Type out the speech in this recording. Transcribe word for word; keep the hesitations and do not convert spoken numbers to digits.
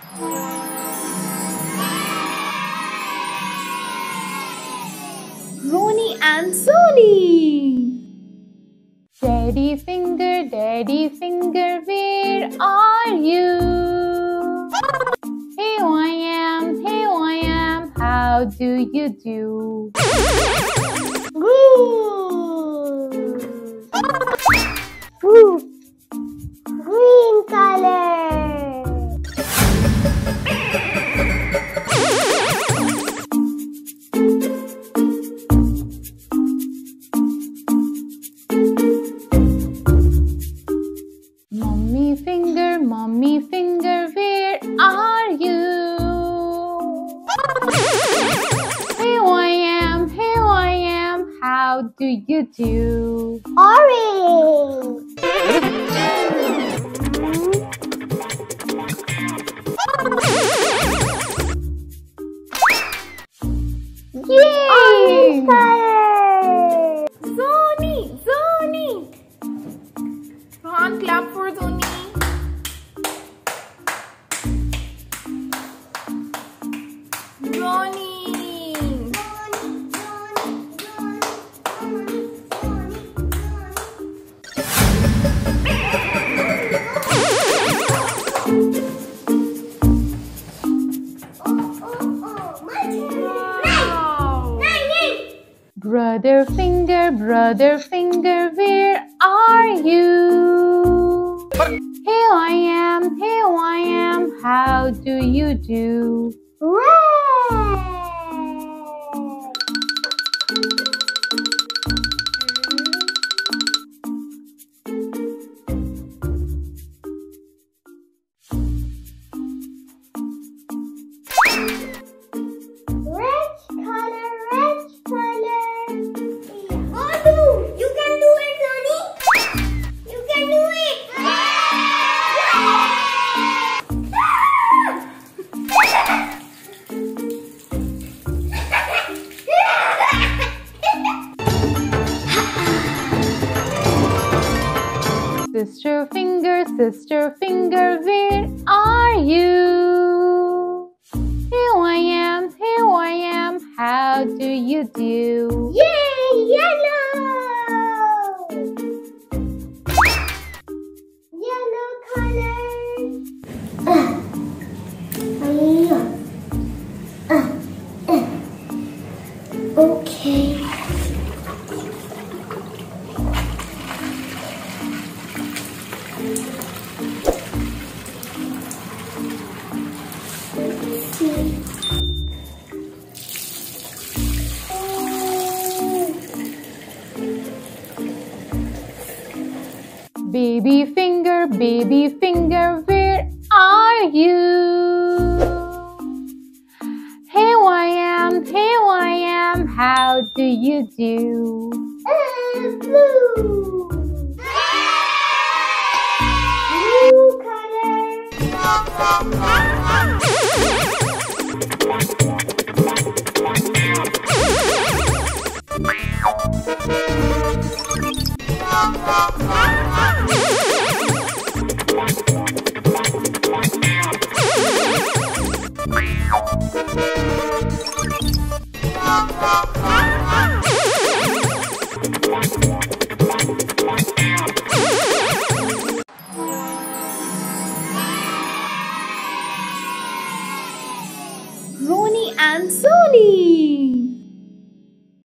Roni and Zoni. Daddy finger, daddy finger, where are you? Here I am, here I am, how do you do? Fruit. Green color. Mummy finger, mummy finger, where are you? Here I am, here I am, how do you do? Orange. Yay! Orange color. Zoni, Zoni. Hand clap for Zoni. Roni. Brother finger, brother finger, where are you? Here I am, here I am, how do you do? Red. Red color, red color. Oh, no. You can do it, Roni. You can do it. Sister finger, sister finger, where are you? Here I am, here I am, how do you do? Yay, yellow. Yellow color. Uh, uh, uh. Okay. Let's see. Baby finger, baby finger, where are you? Here I am, here I am, how do you do? Uh, blue. Blue color. Roni and Zoni.